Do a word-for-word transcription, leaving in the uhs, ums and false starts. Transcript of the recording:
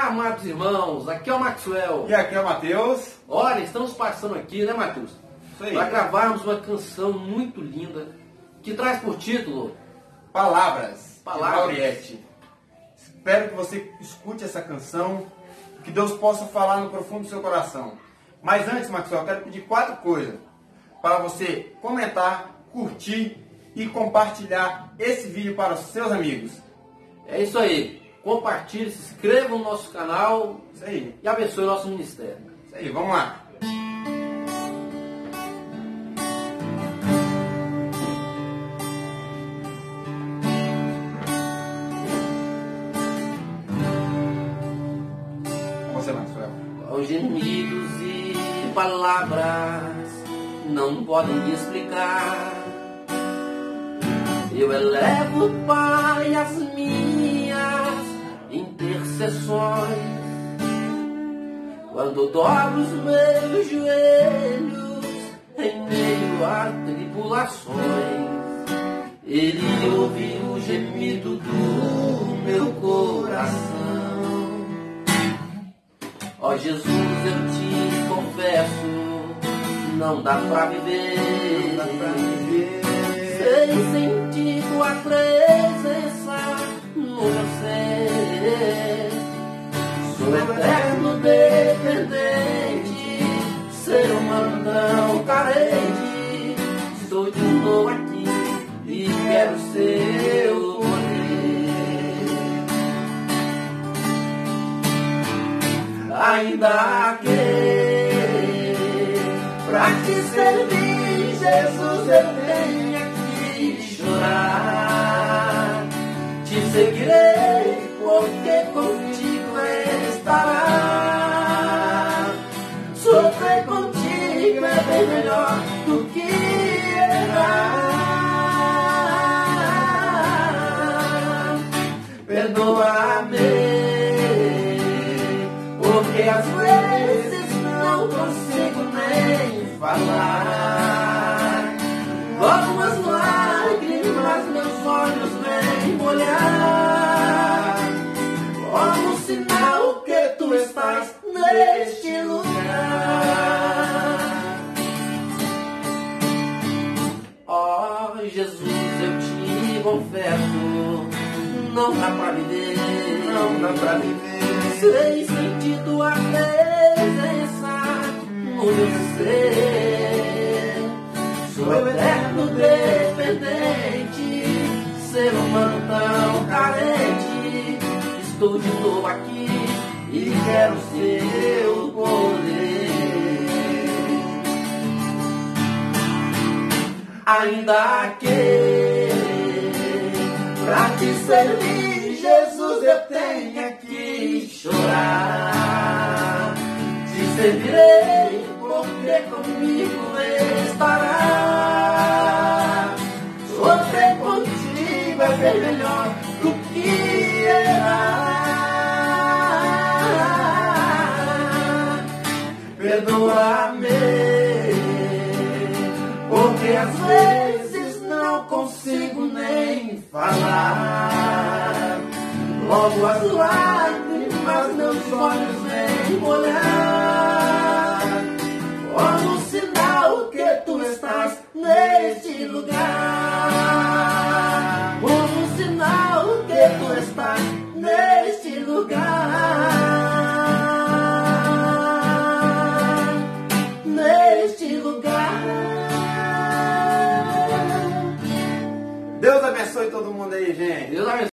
Olá, amados irmãos, aqui é o Maxwell. E aqui é o Matheus. Olha, estamos passando aqui, né, Matheus? Isso aí. Para gravarmos uma canção muito linda que traz por título Palavras. Palavras. De Lauriette. Espero que você escute essa canção, que Deus possa falar no profundo do seu coração. Mas antes, Maxwell, eu quero pedir quatro coisas para você comentar, curtir e compartilhar esse vídeo para os seus amigos. É isso aí. Compartilhe, se inscreva no nosso canal. Isso aí. E abençoe o nosso ministério. Isso aí, vamos lá. Com você, Maxwell. Os gemidos e palavras não podem explicar. Eu elevo, Pai, as minhas intercessões. Quando dobro os meus joelhos em meio a tribulações, Ele ouve o gemido do meu coração. Ó Jesus, eu te confesso, não dá pra viver, Não dá pra viver sem sentir tua presença no meu ser. Sou eterno dependente, ser humano tão carente. Estou de novo aqui e quero seu poder. Ainda que pra te servir, Jesus, eu tenha que chorar. Te seguirei porque contigo estará. Sofrer contigo é bem melhor do que errar. Perdoa-me, porque às vezes não consigo nem falar. Algumas lágrimas meus olhos vêm molhar, como sinal que tu estás neste lugar. Ó oh, Jesus, eu te confesso, não dá pra viver, Não dá pra viver sem sentir tua presença no meu ser. Sou eterno dependente, ser humano tão carente. Estou de novo aqui e quero seu poder. Ainda que pra te servir, Jesus, eu tenha que chorar. Te servirei porque comigo estará. Sofrer contigo é bem melhor do que errar. Perdoa-me, porque às vezes não consigo nem falar. Logo as lágrimas meus olhos vêm molhar, como sinal que tu estás neste lugar. Como sinal que tu estás neste lugar. Neste lugar. Deus abençoe todo mundo aí, gente. Deus abençoe.